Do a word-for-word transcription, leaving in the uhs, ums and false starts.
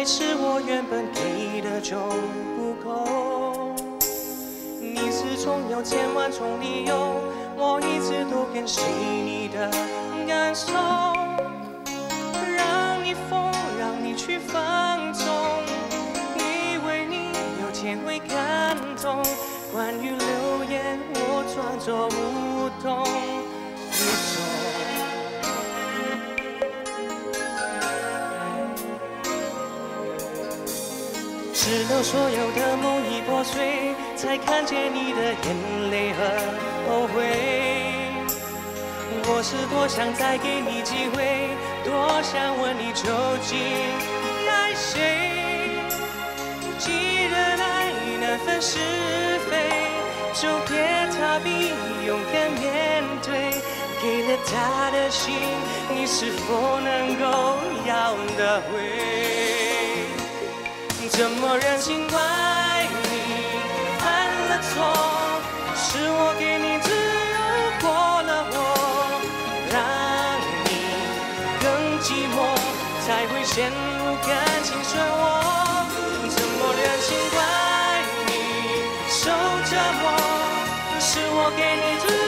还是我原本给的就不够？你始终有千万种理由，我一直都跟随你的感受，让你疯，让你去放纵，以为你有天会感动。关于流言，我装作无动于衷。 直到所有的梦已破碎，才看见你的眼泪和后悔。我是多想再给你机会，多想问你究竟爱谁。既然爱难分是非，就别逃避，勇敢面对。给了他的心，你是否能够要得回？ 怎么忍心怪你犯了错？是我给你自由过了火，让你更寂寞，才会陷入感情漩涡。怎么忍心怪你受折磨？是我给你自由。